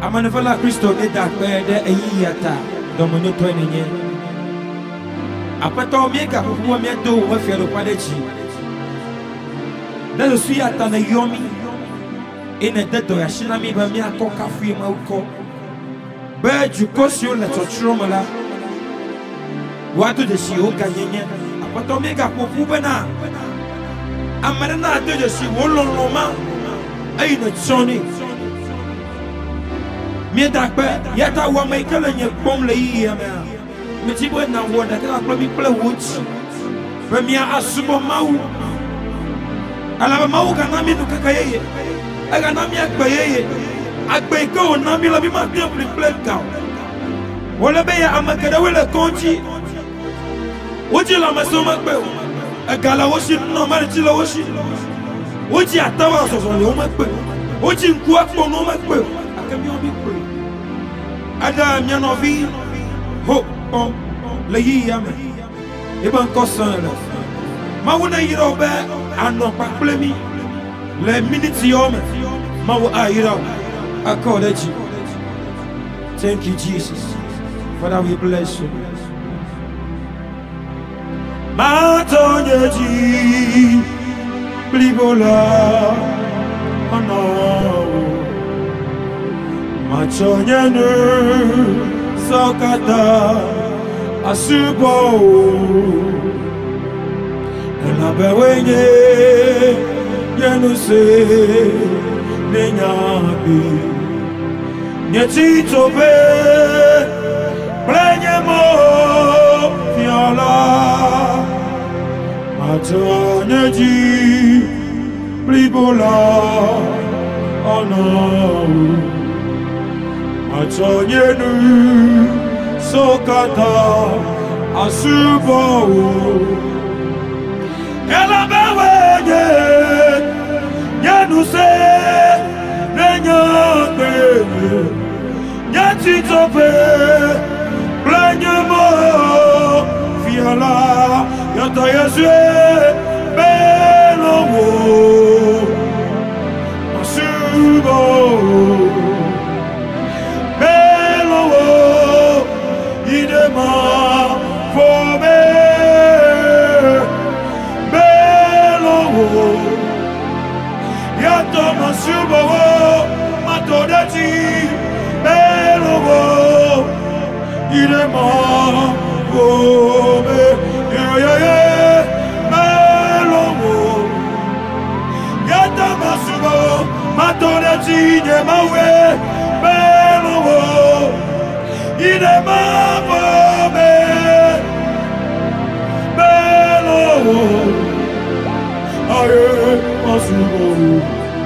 Amanefala Christo de Dakbede e Yata, Domino Twenty. Apato Mega, who are meant to work for the Padachi. Then the Suyata Yomi in a dead to Yashinami Bamia Coca Free Mauko. Bird, you cost you let your tromala. What do the Shioka Yen? Apato Mega Popubana. Amarana did the Shi Wolon Roma. Ain't it Sony? Me dakbe yata wa mai kala nye bom le yi ya me ti bo na wo da ka klo mi play wood be mi asubo mawu ala mawu ka na mi nu ka yeye aga na mi agbe yeye agbe ko na mi la bi ma bien play ka wala be ya amakada wala konti woji la maso magbe aga la woshi no ma ti la woshi woji atawa so so le o magbe woji nku apo no magbe akami obi pe ada mianovi ho pom le yiyame iban kosan le mawuna yiro be ano paplemi le minute yome mawu ayiro akodachi. Thank you, Jesus. Father, we bless you. Matonyeji blibola ono Machonyenu Sokata Asubo Enabewenye Yenuse Nenyabi Nyetitobe Blenyemo Fiala Matonyeji Blibola Ono Achonyenu Sokata Asubo Elabewenye Yenuse Nenyabe Nyatitope Blenyemo Fiala Yata Yesue Belowo Asubo Idema for me, Belo, Yato Masubo, Matodati, Belo, Idema for me, Belo, Yato Masubo, Matodati, Yemawe, Belo. Il est ma femme, bello, aïe, ma souvent,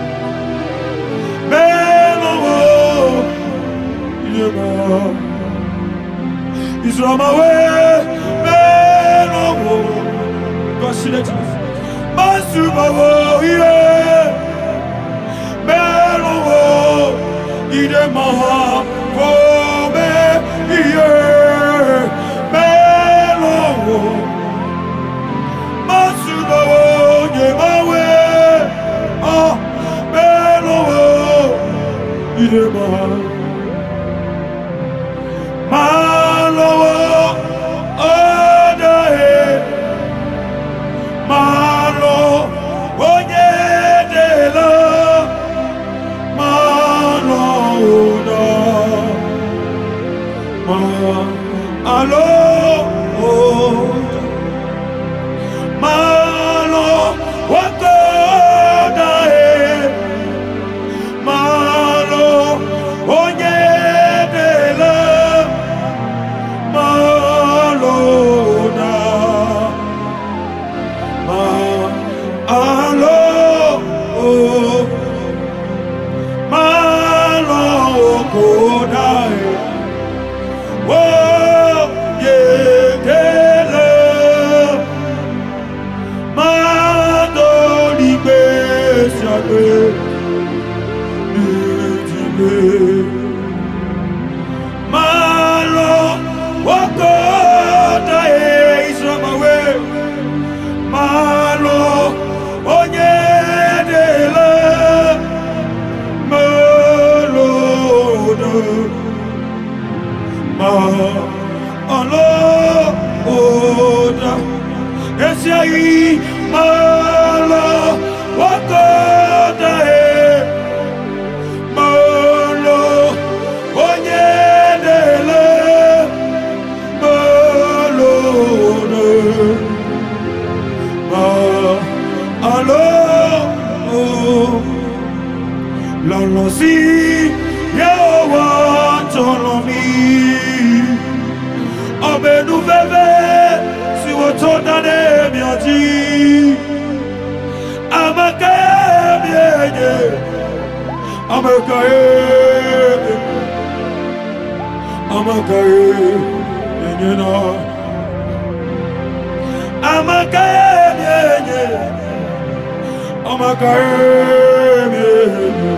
bello, il est ma, il sera ma way, bello, considère, ma souvent, il est bello, il est ma femme. Yeah, bello, masubo, yemawe, ah, bello, idema, malo, odae, malo, onyedela, malo, Allo, malo, wakodae, malo, Kai Malo Wakota Malo Onyedele Malo Alo Lolosi Yehowa Tolomi Obenu Veve Si Wotodane Mioti Amakaye Mienye Amakaye Mienye na Amakaye Mienye Amakaye Mienye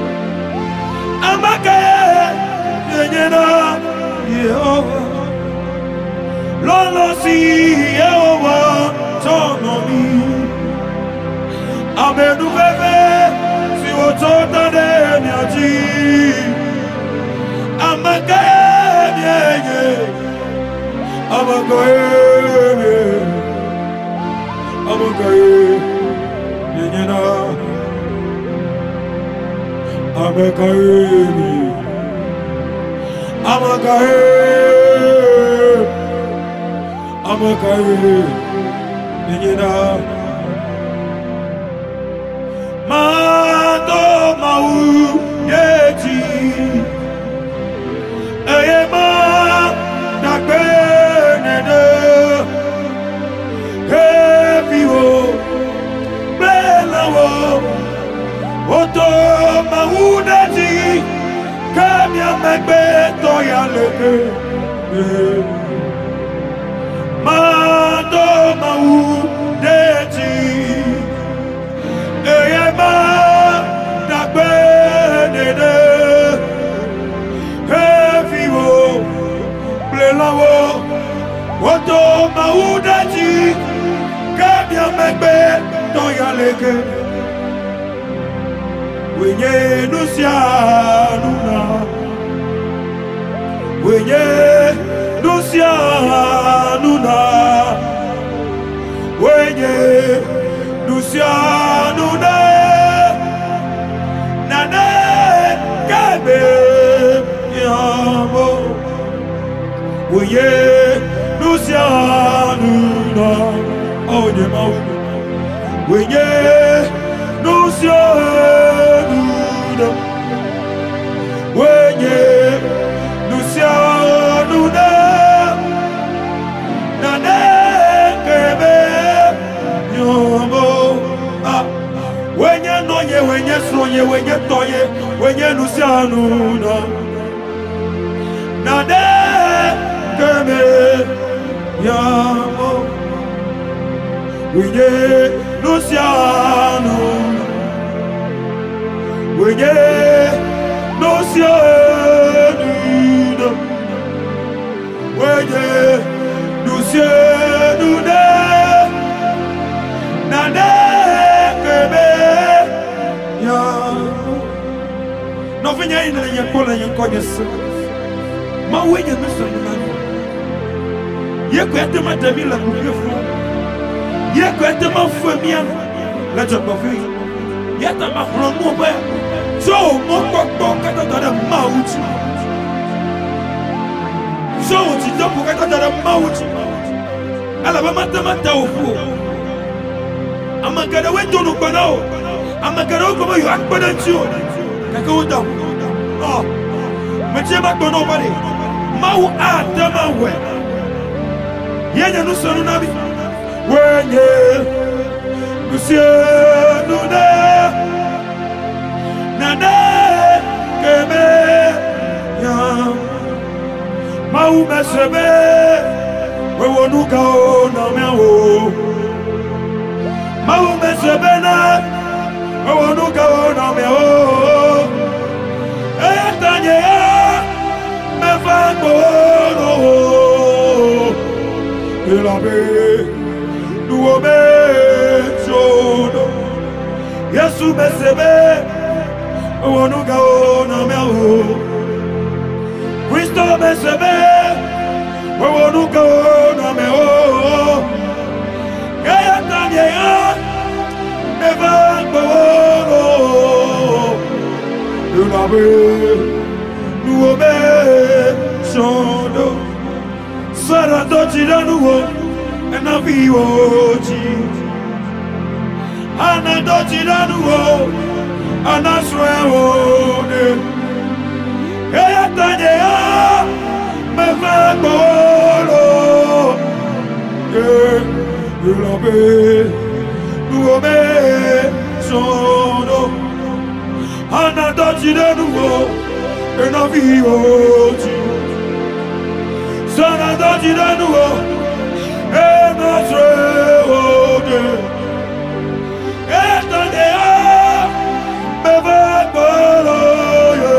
Amakaye Mienye na Yehowa Lolo si Yehowa Tonomi Amenu Veve Si Wotodane Mioti Amakaye Mienye Amakaye Mienye na Amakaye Mienye na Mando Mau Yeti Eyema Nakbenede Heviwo Belawo Oto Mauneti Kamya Megbe Toyaleke Mando Mauneti Eyema Nakbenede Heviwo Belawo Oto Mauneti Kamya Megbe Toyaleke Wenye Nusianuna Wenye Nusianuna Wenye Nusianuna Nane Kabe Yamo Wenye Nusianuna Onye Mau Wenye Nusianuna Wenye Nusianuna Nane Kebe Yombo Wenye Noye Wenye Soye Wenye Toye Wenye Nusianuna Nane Kebe Yombo Wenye Nusianuna Wenye Nusianuna Wenye Nusianuna Nane Kebe Ya No vinya ina yekola yenkonye se Ma wenye Nusianuna Yeko etema Damila Kufefu Yeko etema Femian La Jabafi Yeta ma Hromo Be So Mokoko Kata Dada Mauti So Tidopo Kata Dada Mauti Alabama Tamata Ofu Amagada Wento no Banao Amagada Okoma you Akbadancho Kakauda Oh Machema Nobody Mau Adama We Yenya Nusanu Nabi Wenye Nusianuna Nane Kebe Ya Mau Mesebe Wewonuka o na mewo Mau Mesebe na Wewonuka o na mewo Etanye Mefango no Ilabe Nuobe Chono Yesu Mesebe Wewonuka o na mewo Kristo Mesebe Wewonuka o na mewo Nous obéissons. Saratoti da nouveau, na vioti. Anadoti da nouveau, anasweone. Eyatanya, me fagolo. Nous obéissons. Anadoti da nouveau, na vioti. Sanadoti da nouveau, et notre ode. Et tandea, me va poloye.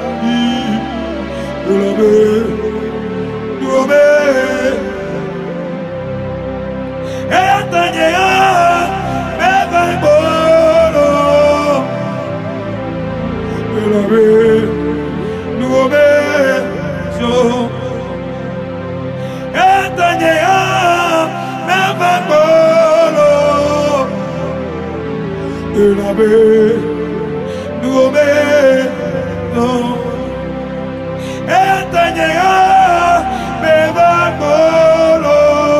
Nous obé. Et tandea, me va poloye. Nous obé. Nous obéissons. Et Tanya, mais va polo.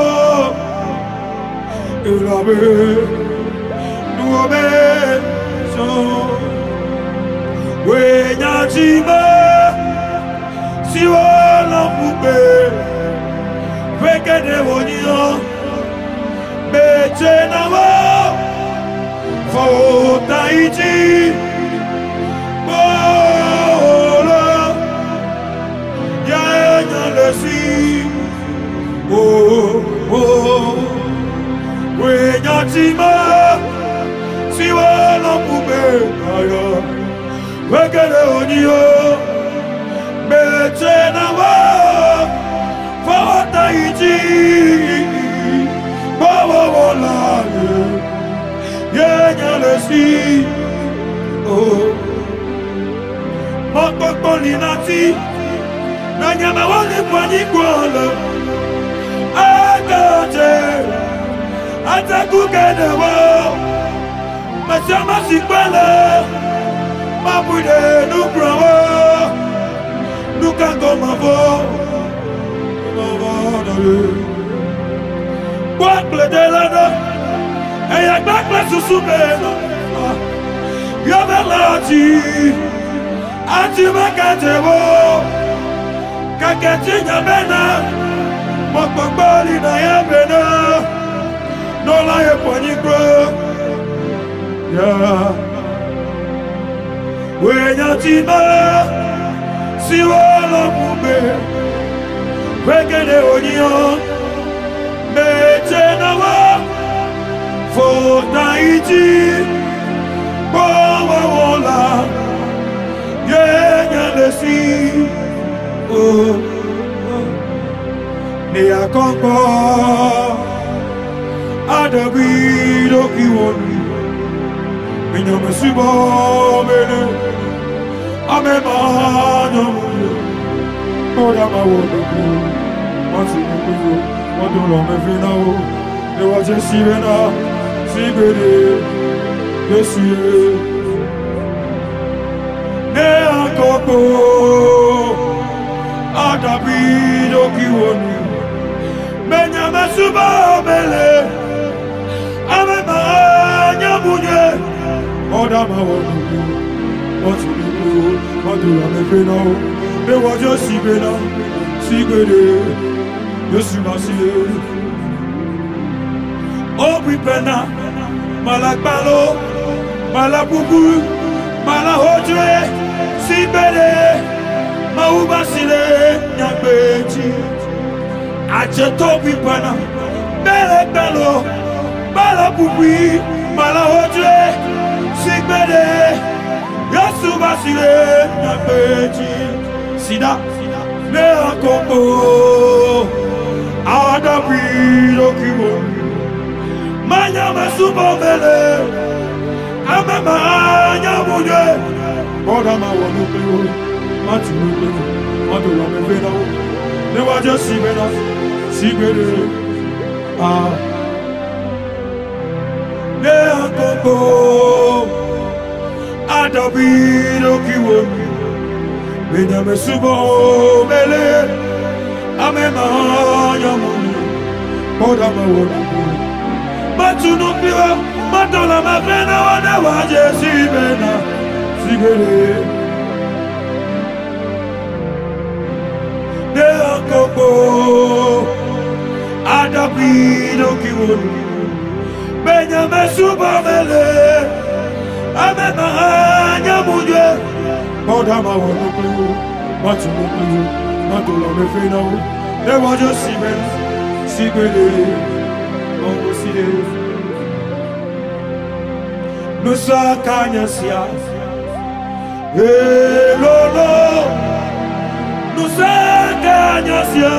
Nous obéissons. Oui, Natima, si on l'a coupé, fait que des bonions, mais c'est n'a for Tahiti, Bola, Yaya le si, Wenyatima, si wala poube, aya, wekele onio, Betenawa, for Tahiti, Bola. Yenya le si, oh, Mokoko linati, Nanyama wale kwani kwala, Agate, Atakuke de wo, Machama sikwala, Mabude nukrawo, Nukango mavo, Wakle de lada. Et y'a pas que sous soubeno, y'a velati, anti-macatebo, kakati nyabena, mokbali na yabena, no la yeponiko, ya, wenyatima, si wala mube, wekene onion, metenawa. For Tahiti, Bola, Yenya le si, oh, Nea Kongo, Adabido Kiwoni, Minyome Subo, Mene, Amemano, Kodama Wodoku, Mansinu, Wadulome Finao, the Waja Sivena. Yesu ne akoko adabido kiwoni menya masuba bele amema nyamunye odama wonu otuluku odula mefena ne wajo sibena sigede Yesu masile Obipena, Malakbalo, Malabubu, Malahodre, Sibere, Maubasile, Nyabeti, Achetobipena, Belekbalo, Malabubi, Malahodre, Sibere, Yasubasile, Nyabeti, Sida, Neakopo, Adabido Kiwoni. Manyama subomele, amema nyamunye, Kodama wanupewo, Matunupewo, Madula mevena, Newaja sibena, sibere, ne akoko adabido kiwomi benyame subo mele amema yamuni poda mawona matunu piwa matola mafena wana waje sibena sigere ne akoko adabido kiwomi benyame subo mele amema yamuni poda mawona matunu piwa matola mafena wana waje sibena sigere nous sommes Kanyasia, Lolo, nous sommes Kanyasia,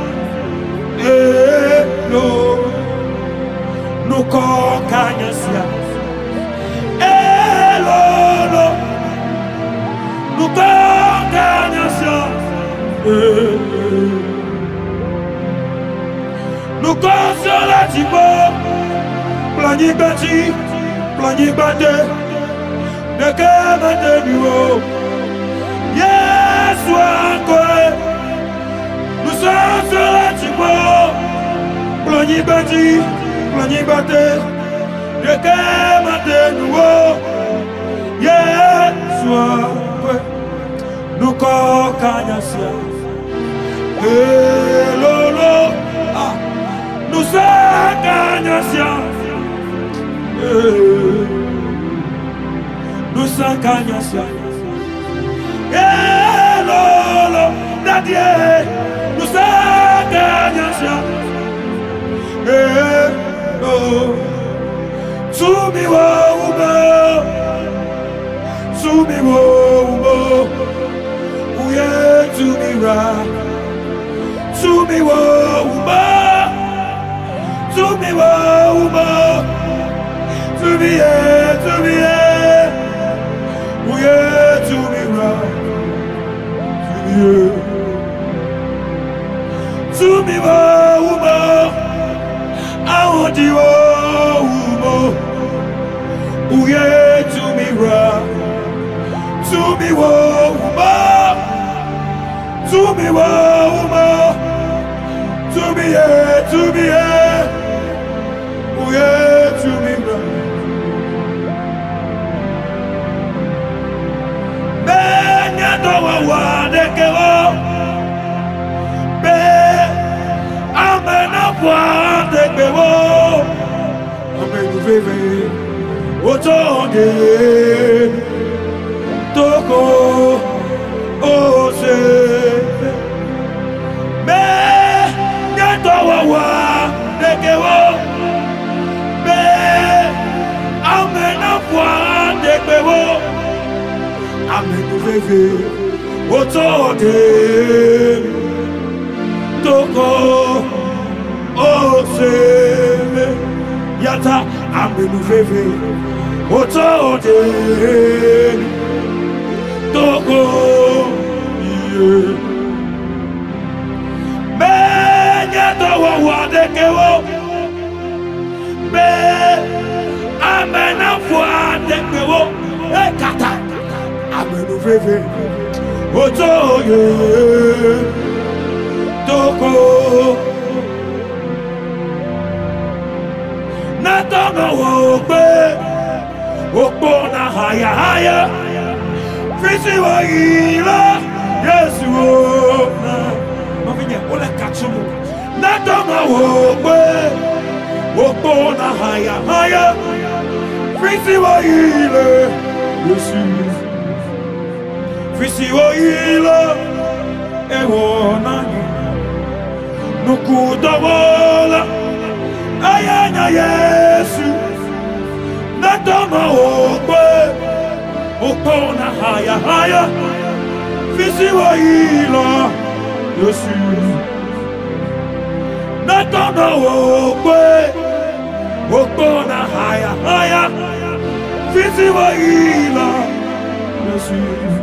Lolo, nous sommes Kanyasia, Lolo, nous sommes Kanyasia, nous sommes sur la Tibo. Plani bati, plani bate, de kemate nuo. Yes, encore. Nous sommes sur la Tibo. Plani bati, plani bate, de kemate nuo. Yes, encore. Nous kokanyasya. Lolo, ah, nous sommes kanyasya. Nous sommes Kanyasia, Lolo, Dadie, nous sommes Kanyasia, Sumiwo ubo, Sumiwo ubo, Uye Sumira, Sumiwo ubo, Sumiwo ubo. To be here, we are to be right, to be ubo, I want you, ubo, we are to be right, to be ubo, to be ubo, to be here, we are to be right. Wa dekewo be amena wa dekewo amenu veve otonge toko ose be nyato wa dekewo be amena wa dekewo amenu veve Otoge Toko Oseme Yata Amenu Veve Otoge Toko Me Nyato Wawade Kewo Me Amena Fuade Kewo Ekata Amenu Veve Otoye Toko Natama Wope Okona Haya Fisi wa ila Yesu Mavinya Ole Katsumu Natama Wope Okona Haya Fisi wa ila Yesu Fisi wa ila Ewonani Nukudawola Ayanya Yesu Natama Okwe Okona Haya Fisi wa ila Yesu Natama Okwe Okona Haya Fisi wa ila Yesu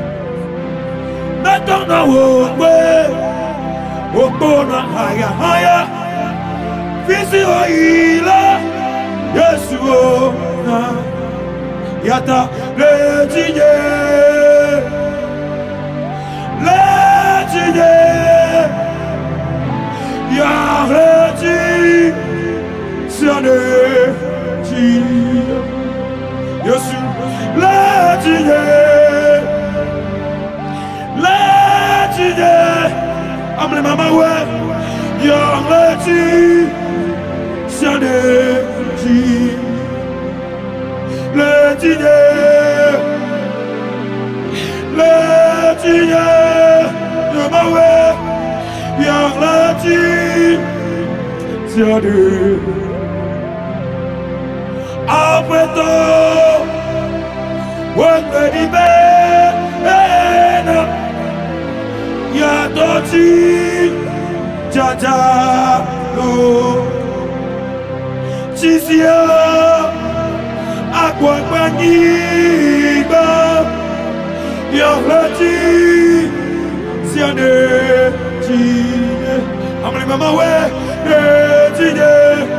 Natama Okwe Okona Haya Fisi wa ila Yesu Yata Letije Yareti Siane Ti Yesu Letije Amle mama we Yareti Siane Ti Letije Mama we Yareti Siane Apeto Wekedi Bena Yatoti Jaja Lo Chisia Aquaquaniba Yareti Siane Ti Amle mama we Letije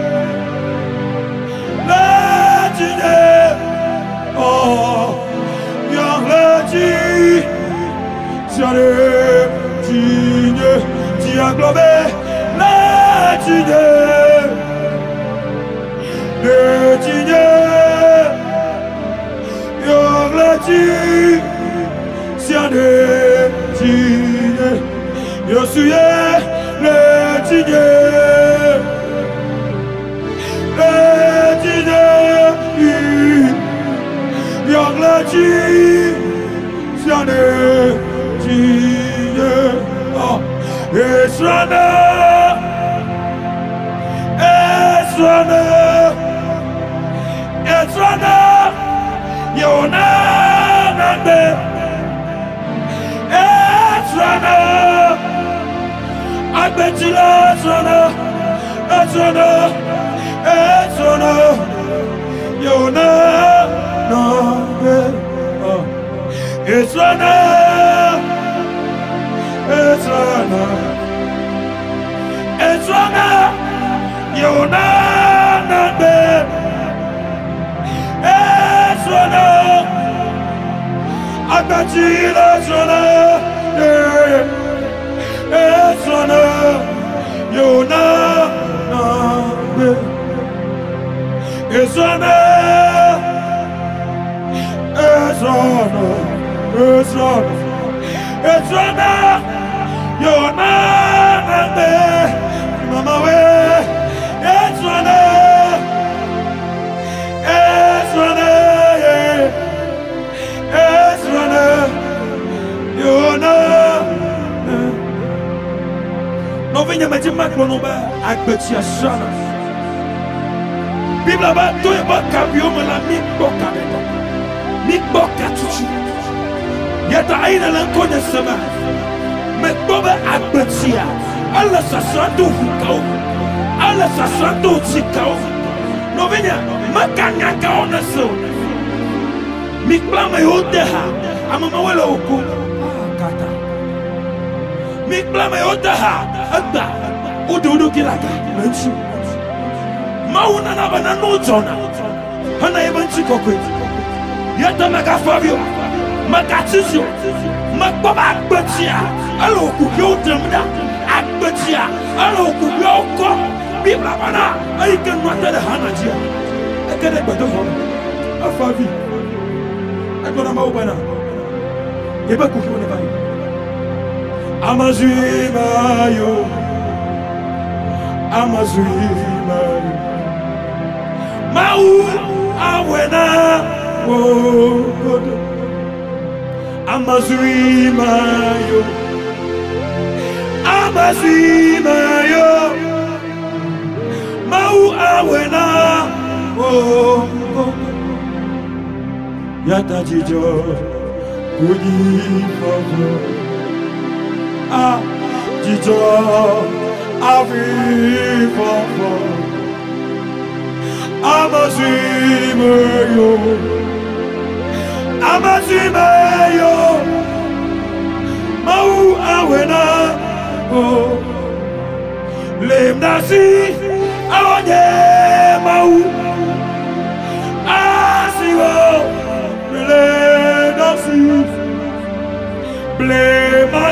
Oh Yareti Siane Ti Ti aglobe Letije Yareti Siane Ti Yosuye Letije Yareti Siane Ti Esrana Yona Nande Esrana Agbetila Esrana Yona Nande Esrana Yona Nande Esrana Agbetila Esrana Yona Nande Esrana Yona Nande Mama we Esrana Yona No venha me dire que l'on va agbeti asana Bible ba to e ba kabio me la mi boka tutu Yata aina la kone sama Me boba agbetia Alla sasando hukao Alla sasando tikao No venha makanya kaona so Mi plama yodeha Amama wala oku Kata Mi plama yodeha Agba Udu kilaka Menchu Mauna na bana no zona Hana ebanchi kokwe Yata mega Fabio Magatizio Magbaba agbetia Alo okubyo demda Agbetia Alo okubyo oko Bibla bana Aike nwata de hanajia Ekede gbedo hono Afavi Ekona maubana Yeba kukyo ne bayi Amazuimayo Amazuimayo Mau awena Wogodo Amazuimayo Amazuimayo Mau awena Wogodo Yata jijo Kudi favo Ah jijo Avi favo Amazuimayo Amazuimayo Mau awena Oh Lemnasi Aonye Mau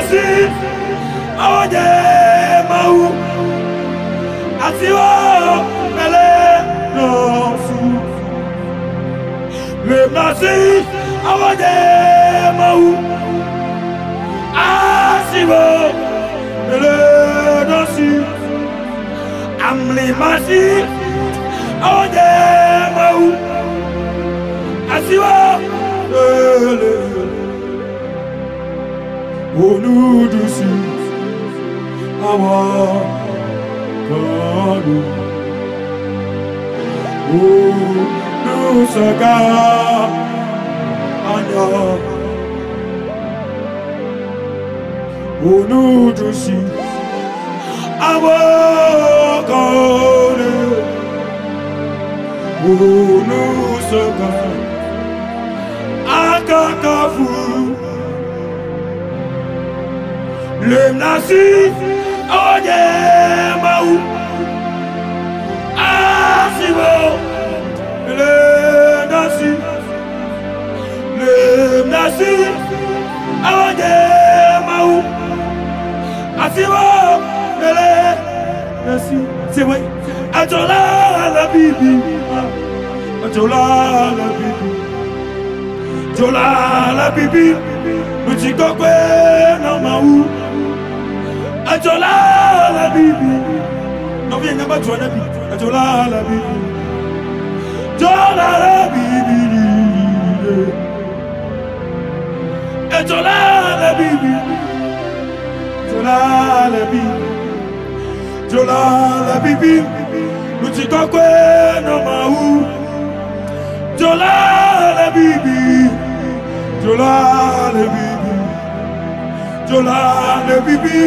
nasi, awaje mau, asiwa mele nosu. Le nasi, awaje mau, asiwa mele nosu. Amli masi, awaje mau, asiwa mele. Onudusi awa kanu Onusaka anya Onudusi awa kanu Onusaka akakafu Le nasi oye mau asibo le nasi oye mau asibo le nasi c'est vrai atola la bibi atola la bibi atola la bibi mutikokwe na mau Ajola la bibi, non viens pas toi la bibi. Ajola la bibi, Ajola la bibi, Ajola la bibi, Ajola la bibi, Ajola la bibi, nous t'y coquons non maou. Ajola la bibi, Ajola la bibi, Ajola la bibi.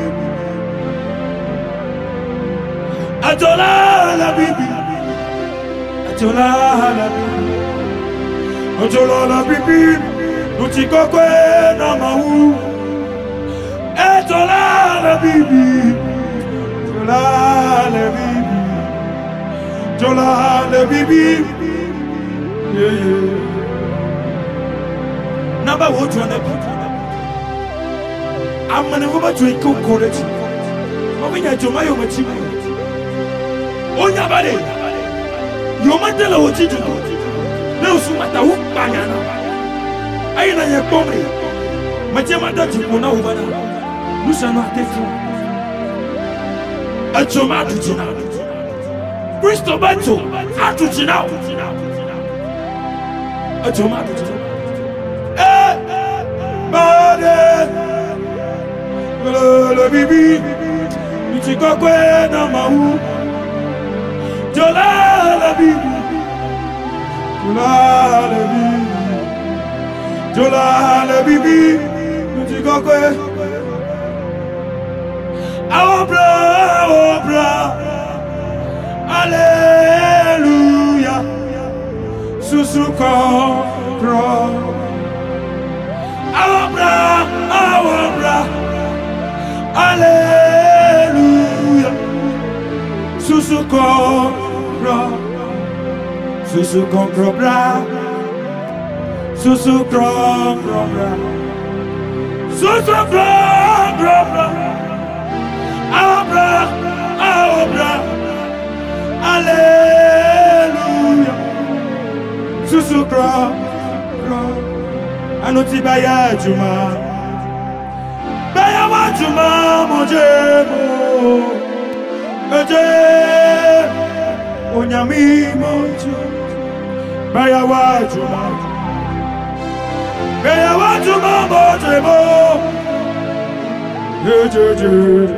Ajola la bibi, Ajola la bibi, Ajola la bibi, nous t'y coquons dans ma roue. Ajola la bibi, Ajola la bibi, Ajola la bibi, yeah yeah. Number one to another. I'm gonna go back to a college. I'm going to my own team. Onyabade, yomatela ochitu, leo sumata upanyana. Aina ya pombe, machema dati kuna ubana, lusana tefu. Achoma tuchina, Kristo bacho, atuchina. Achoma tuchina. Bade, le bibi, michikokwe na mau. Jola la bibi, Jola la bibi, Jola la bibi, nous t'y coquons. Aobra, Alléluia, sous ce corps, Aobra, Alléluia, sous ce corps. Sous ce grand bras, sous ce grand bras, sous ce grand bras, Abra, Alléluia, sous ce grand bras, Anoti Baya Juma, mon Dieu, mon Dieu. Onyami monju, baya wajuma mojemo, jejeje,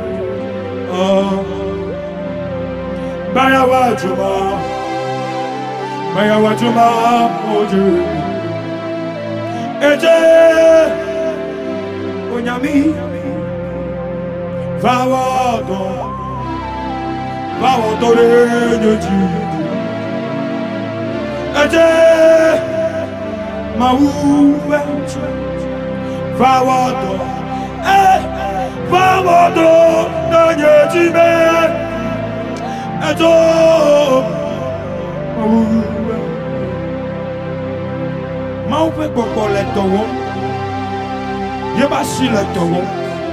baya wajuma moje, eje, onyami, vawodo le nyoji. Eje mauwe vawodo na nyejime ejo mauwe gbogbo le towo ye ba si le towo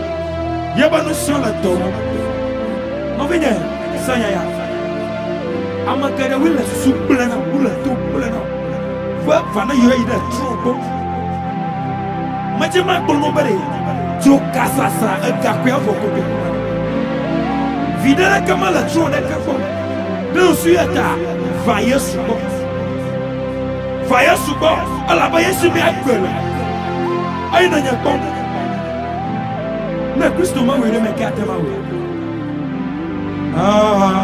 Yabano sur la tour. Non, venez, ça y est. Amakara will a souple and a bullet to pull it up. Well, Fana, you ain't a trouble. Majima nobody. Joe Casasa, a capia for cooking. Videla Kamala, throw that couple. Bill Sueta, fire super. Fire super, Alabayasi Biakul. I know your bomb. No, Christopher will make at them out. Ah.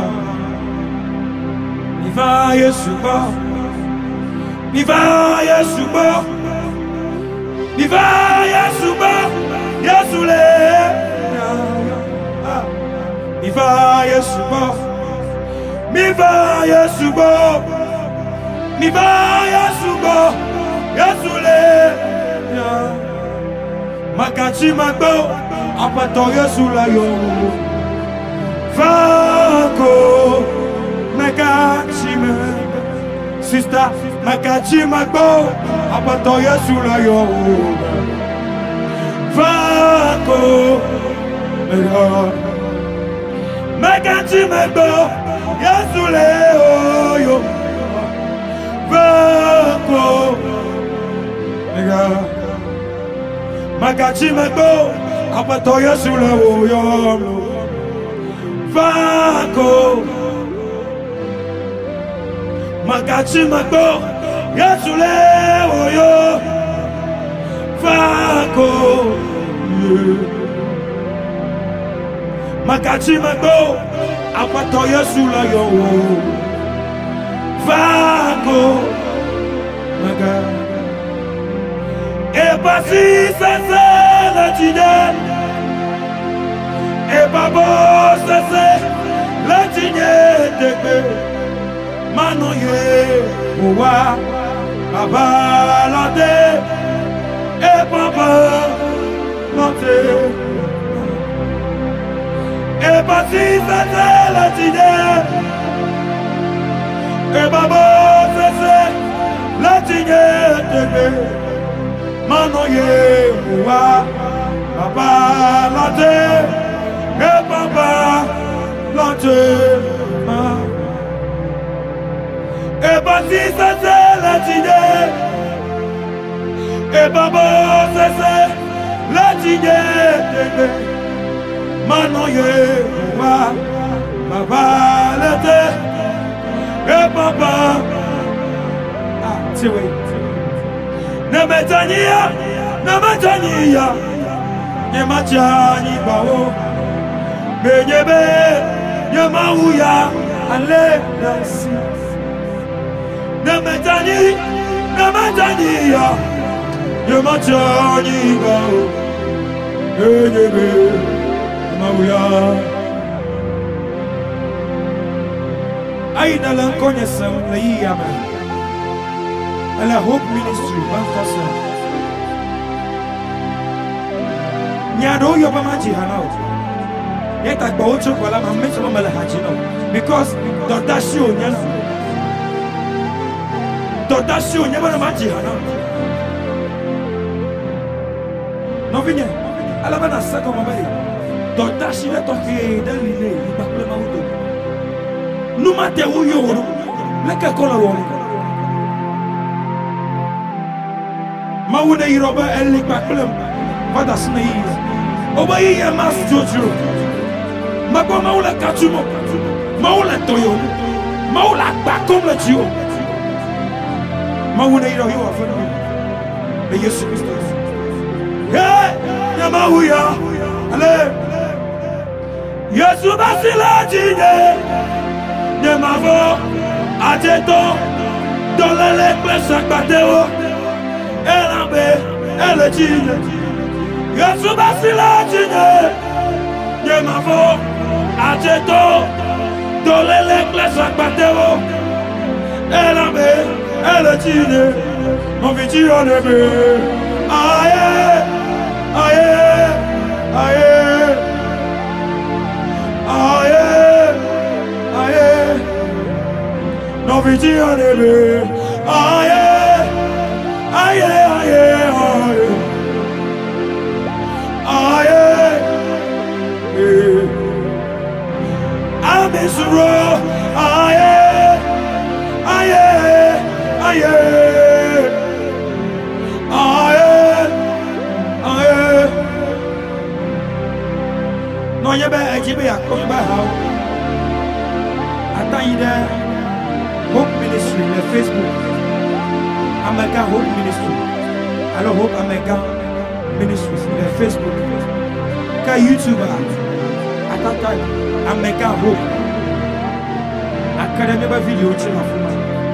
Viva Yesuba, Viva Yesuba, Viva Yesuba, Yesule, Viva Yesuba, Viva Yesuba, Viva Yesuba, Yesule, Makachi Magbo, Apato Yesula yo, Franco. Makachima, sister, Makachima go, Apatoya Sulayo, Franco, Makachima go, Yasuleo, Franco, Makachima go, Apatoya Sulayo, Franco. Makachi Mako, Yasule, Oyo, Fako, Makachi Mako, Apato Yasula, yo, Fako, Maga, Epasi, Sase, Latine, Epabo, Sase, Latine, Tebe. Mano ye, owa, baba lante, e papa lante, e pati sese latine, e baba sese latine tebe. Mano ye, owa, baba lante, e papa lante. E basi sese latine, e babo sese latine tebe. Mano ye wa baba late, e baba tiwe. Nemetania, Nemachani bao, Benyebe, Yamauya, ale nasi. Namatani, ya, Yamachani bao, Benyebe, Yamauya. Aïna la connaissance, la yama. À la Hope Ministry, Banfossa. Nyado Yobamaji Hanao. Yet I go to Palama, Messamala Hachino. Because Dodasio Yana. Dodasio Yamamaji Hanao. Novinia, Alabana Sako Mamari. Dodashi let of the Daily, Baklama. No matter who you are, like a color. Mawuna Iroba Elik Baklum, Vadasnei, Obey a mass Jojo, Mako Maula Kachumo, Maula Toyo, Maula Bakom let you. Mawuna Iro, you are for me. The Yesu Christus. Hey, Yamauya, Ale Yesu Basila Jine, Yamavo, Ajeto, Dolele Pesak Bateo. Elle dit, Yesu basila jine, Yemavo, Ajeto, Dolele Klesa Bateo. Elle dit, mon viti en ebe, aye, aye, aye, aye, aye, mon viti en ebe, aye. Aye, aye, aye, aye, Konya ba ajibe akoba how. Atayida Hope Ministry le Facebook. Amega Hope Ministry. Alors Hope Amega Ministry le Facebook. Ka YouTube atata Amega Hope. Academy ba video chima fuma.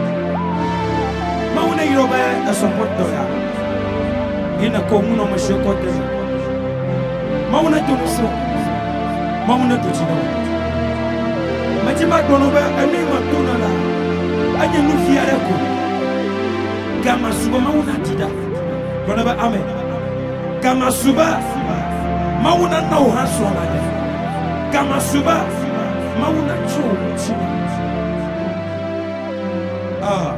Mauna yoba a support doya. Ina ko muno mashokote. Mauna tumuso. Mauna tuchino. Majima donoba anima tonala. Anye nufiare ko. Gama suba mauna tida. Donoba amen. Gama suba mauna no hasona. Gama suba mauna cho. Ah.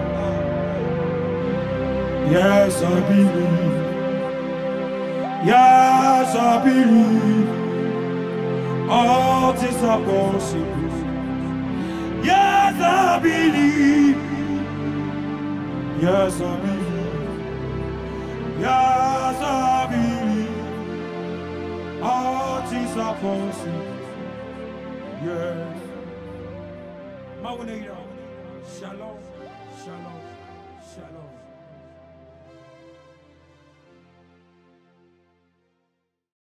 Yes, I believe. Yes, I believe. All things are possible. Yes, I believe. Yes, I believe. Yes, I believe. All things are possible. Yes. Shalom, shalom, shalom.